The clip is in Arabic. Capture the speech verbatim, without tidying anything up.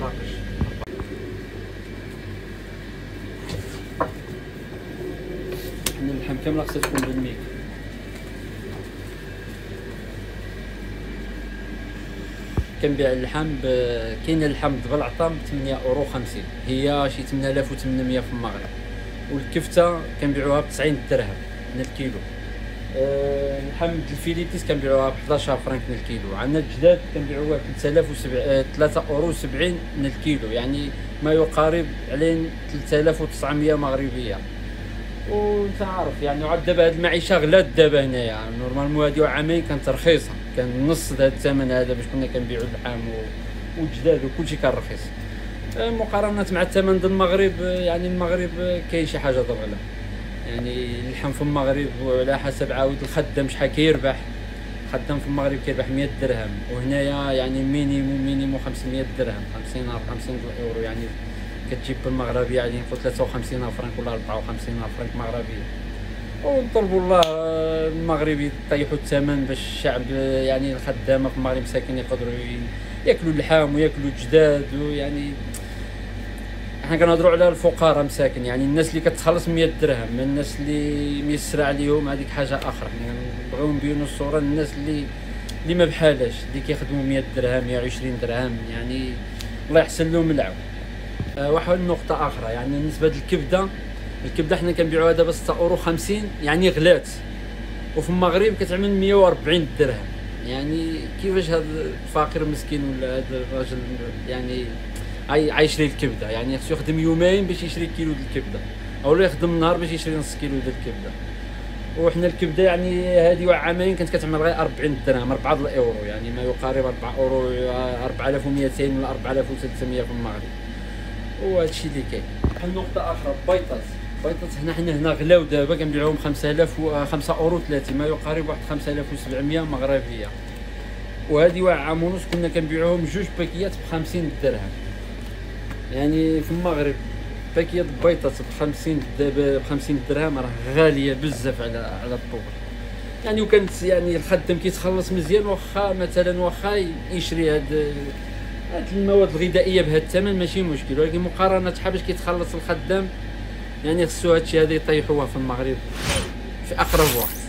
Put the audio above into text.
مراكش. حنا اللحم كامله خصها تكون بالميك. كنبيع اللحم ب... كاين اللحم بالعطام ب ثمانية اورو خمسين، هي شي ثمانية آلاف وثمنمية في المغرب. والكفته كنبيعوها ب تسعين درهم من الكيلو. أه اللحم الفيليتيس كنبيعوها ب حداش فرنك من الكيلو. عندنا الجداد كنبيعوها ب ثلاثة آلاف وسبعمية ثلاثة اورو سبعين من الكيلو، يعني ما يقارب عليه ثلاثة آلاف وتسعمية مغربيه. وانت عارف يعني وعاد دابا هاد المعيشه غلات دابا هنايا، يعني نورمالمون هادي عامين كانت رخيصه، كان نص هذا الثمن هذا باش كنا كنبيعوا اللحم والجداد وكلشي كان رخيص. مقارنه مع الثمن ديال المغرب، يعني المغرب كاين شي حاجه ضغله، يعني اللحم في المغرب وعلى حسب عاود الخدام شحال كيربح. الخدام في المغرب كيربح مية درهم، وهنايا يعني مينيموم مينيموم خمسمية درهم، خمسين خمسين اورو، يعني كتجيب بالمغربيه يعني نقول ثلاثة وخمسين فرنك ولا أربعة وخمسين فرنك مغربيه. ونطلبوا الله المغرب يطيحوا الثمن باش الشعب يعني الخدامه في المغرب مساكين يقدروا ياكلوا اللحم وياكلوا الجداد. ويعني حنا كنهضروا على الفقراء مساكن، يعني الناس اللي كتخلص مية درهم، من الناس اللي ميسر عليهم هذيك حاجه اخرى. يعني نبغيو نبينوا الصوره للناس اللي اللي ما بحالاش، اللي كيخدموا مية درهم مية وعشرين درهم، يعني الله يحسن لهم العون. أه واحد النقطه اخرى، يعني بالنسبه للكبده، الكبده حنا كنبيعوها دابا ستة اورو خمسين، يعني غلات. وفي المغرب كتعمل مية وأربعين درهم، يعني كيفاش هذا الفقير مسكين ولا هذا الراجل يعني عايشري الكبده؟ يعني خصو يخدم يومين باش يشري كيلو ديال الكبده، اولا يخدم نهار باش يشري نص كيلو ديال الكبده. وحنا الكبده يعني هذه واحد عامين كانت كتعمل غير أربعين درهم، أربعة الاورو، يعني ما يقارب أربعة اورو، أربعة آلاف ومئتين ولا أربعة آلاف وثلاثمية في المغرب. وهذا الشيء اللي كاين. النقطه اخرى بيطاس، بيطاس هنا حنا هنا غلاو دابا كنبيعوهم خمسة آلاف و خمسة اورو ثلاثين، ما يقارب واحد خمسة آلاف وسبعمية مغربيه. وهذه واحد عام ونص كنا كنبيعوهم جوج باكيات ب خمسين درهم. يعني في المغرب باكيات بيطاس ب خمسين دابا ب خمسين درهم راه غاليه بزاف على على الطوبل. يعني وكانت يعني الخدام كيتخلص مزيان، واخا مثلا واخا يشري هاد هاد المواد الغذائيه بهذا الثمن ماشي مشكل، ولكن مقارنه شحال باش كيتخلص الخدام، يعني خصو هادشي هذا يطيحوه في المغرب في اقرب وقت.